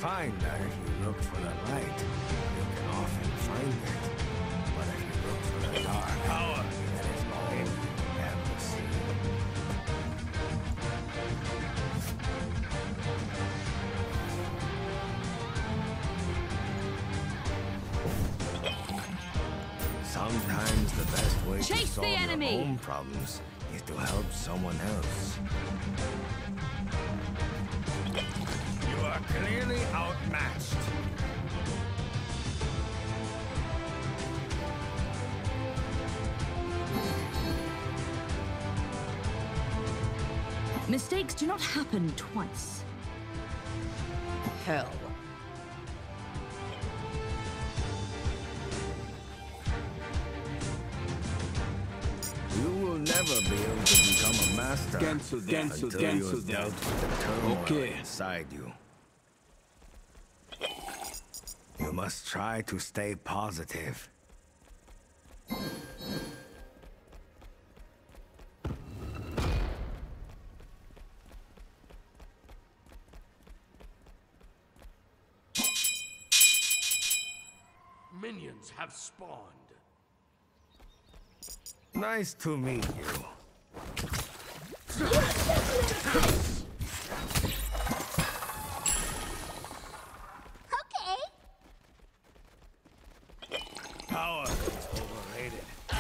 find that if you look for the light, you can often find it. But if you look for the dark, power, that is all you ever see. Sometimes the best way to solve your own problems is to help someone else. You are clearly outmatched. Mistakes do not happen twice. Hell. You will never be able to become a master until you have dealt with the turmoil inside you. You must try to stay positive. Minions have spawned. Nice to meet you. Okay. Power is overrated.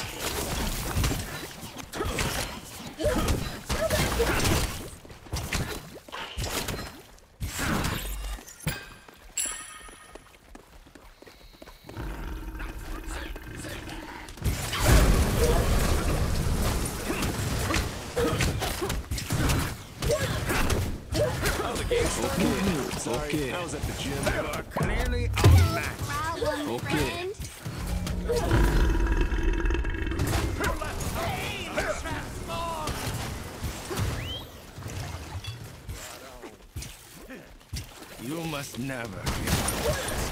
Okay. I was at the gym. You are clearly outmatched. Problem, friend. You must never give up.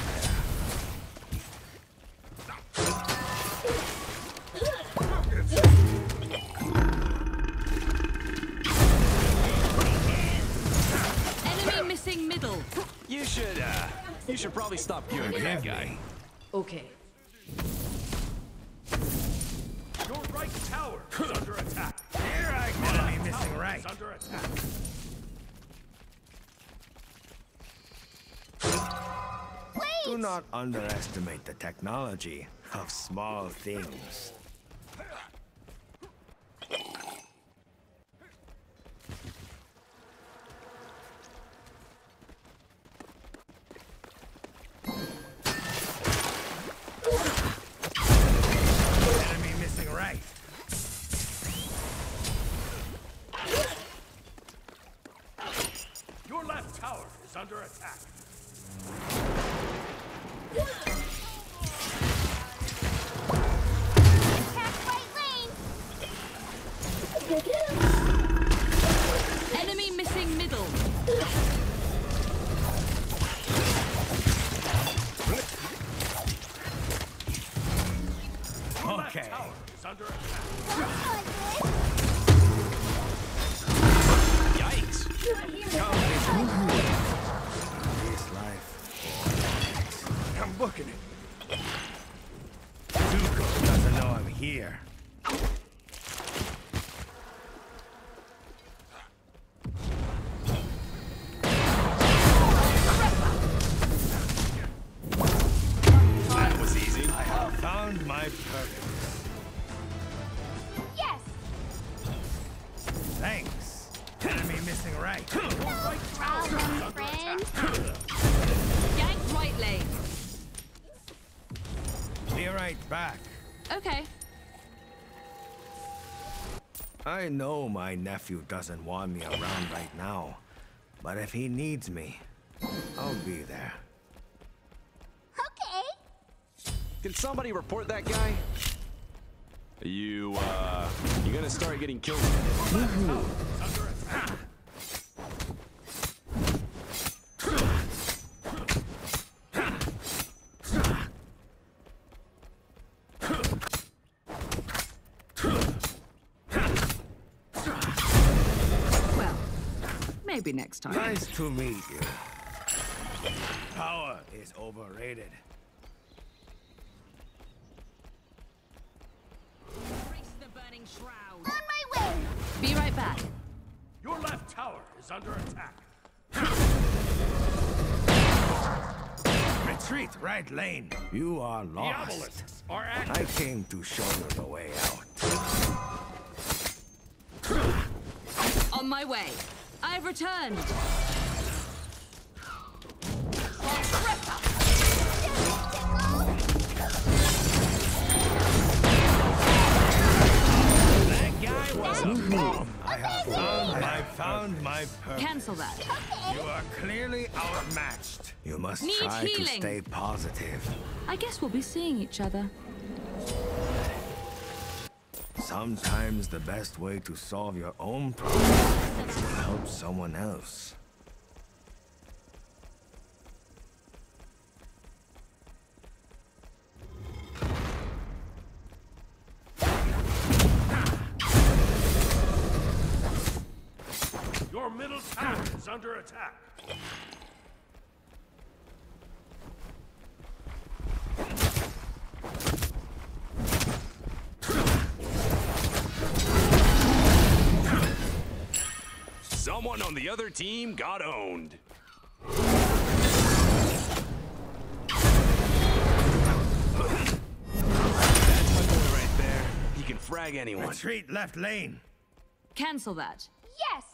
Enemy missing middle. You should probably stop gearing with that guy. Okay. Your right tower is under attack. Here I go. Enemy missing right. Is under attack. Do not underestimate the technology of small things. Enemy missing right. Your left tower is under attack. Attack right lane. Enemy missing middle. Okay. Tower is under attack. Yikes! This life. I'm booking it. Zuko doesn't know I'm here. That was easy. I have found my purpose. Yes. Thanks. Enemy missing right. Problem, friend. Yank right lane. Be right back. Okay. I know my nephew doesn't want me around right now, but if he needs me, I'll be there. Okay. Can somebody report that guy? You gonna start getting killed? Under attack. Well, maybe next time. Nice to meet you. Power is overrated. Reach the burning shroud. On my way. Be right back. Your left tower is under attack. Retreat, right lane. You are The lost. obelisks are active. I came to show you the way out. On my way. I've returned. That guy was a bomb. I found my purpose. Cancel that. You are clearly outmatched. You must Need try to healing. stay positive. I guess we'll be seeing each other. Sometimes the best way to solve your own problems is to help someone else. Your middle tower is under attack. Someone on the other team got owned. That's my boy right there. He can frag anyone. Retreat, left lane. Cancel that. Yes.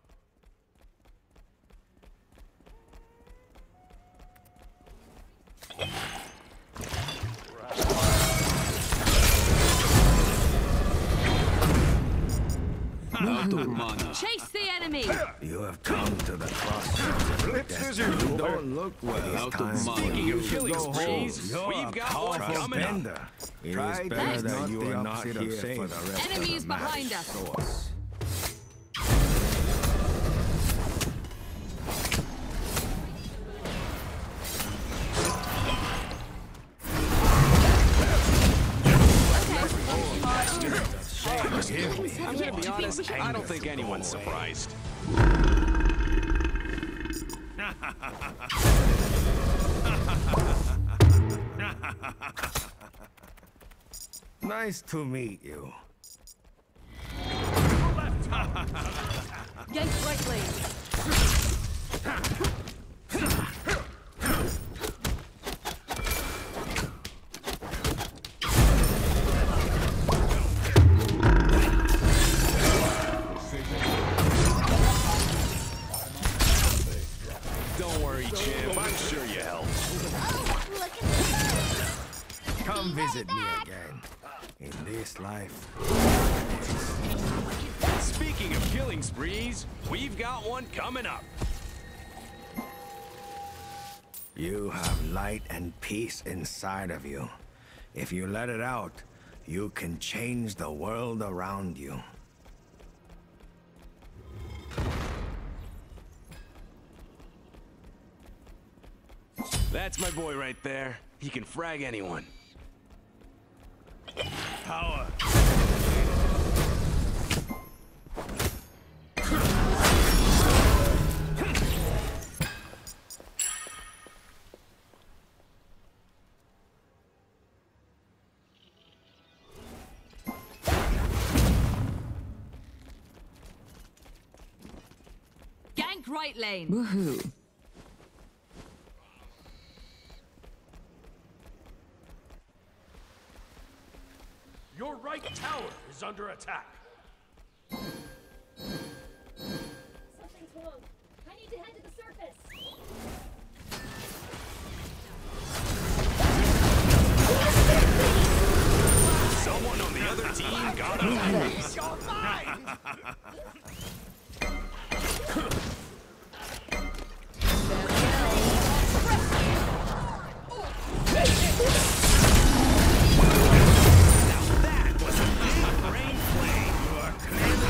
Chase the enemy. You have come to the crossroads of your destiny. You don't look well. It's time for Speaking you of to killing go home. sprees, You're we've a got one powerful coming up. bender. It Try is that, better that not you the are not opposite of here safe. for the rest Enemies of the behind match. us. Source. I'm gonna be honest, I don't think anyone's surprised. Nice to meet you. Yank right lane. Don't worry, Chip. I'm sure you helped. Oh, look at this. Come visit me again. In this life. Speaking of killing sprees, we've got one coming up. You have light and peace inside of you. If you let it out, you can change the world around you. That's my boy right there. He can frag anyone. Power. Gank right lane. Woohoo. Your right tower is under attack. Something's wrong. I need to head to the surface. Someone on the other team got him. That was a big brain play. You are clearly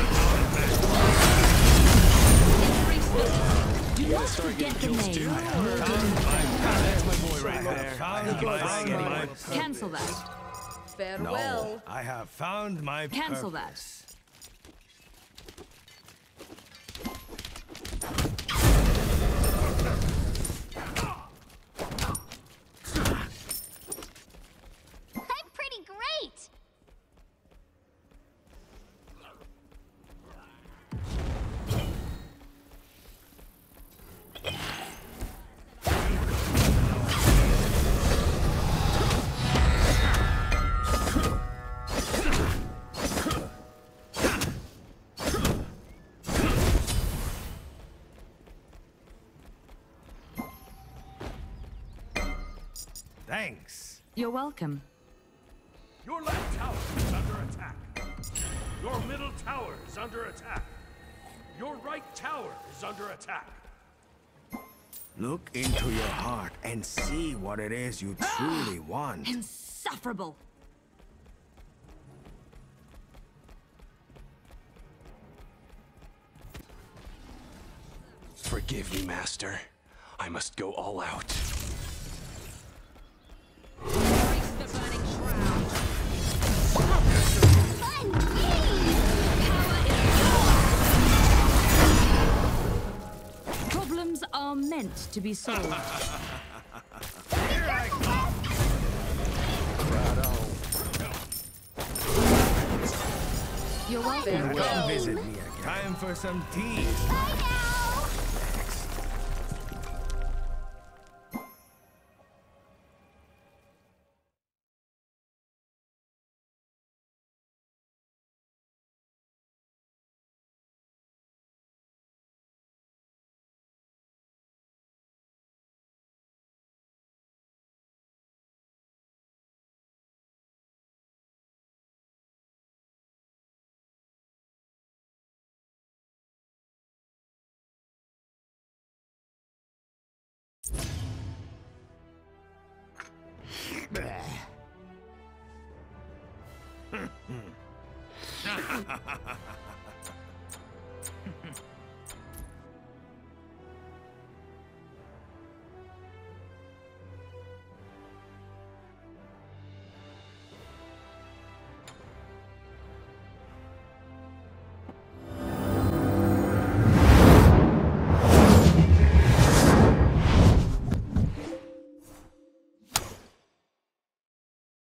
Increase the. You wanna start getting kills too? That's my boy right there. found He can my frag anyone. Cancel that. No, I have found my Cancel that. purpose. You're welcome. Your left tower is under attack. Your middle tower is under attack. Your right tower is under attack. Look into your heart and see what it is you truly want. Insufferable. Forgive me, Master. I must go all out. Embrace the burning shroud. Fun! Problems are meant to be solved. Here I come! You're welcome. Come visit me again. Time for some tea. Bye now!